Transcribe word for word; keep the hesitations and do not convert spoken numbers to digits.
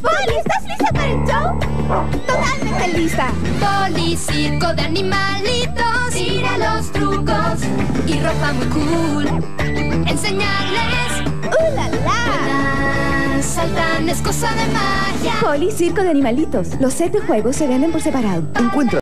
Poli, ¿estás lista para el show? Totalmente lista. Poli, circo de animalitos. Tira los trucos y ropa muy cool. Enseñarles. ¡Uh, la, la! Saltan, es cosa de magia. Poli, circo de animalitos. Los sets de juego se venden por separado. Encuentra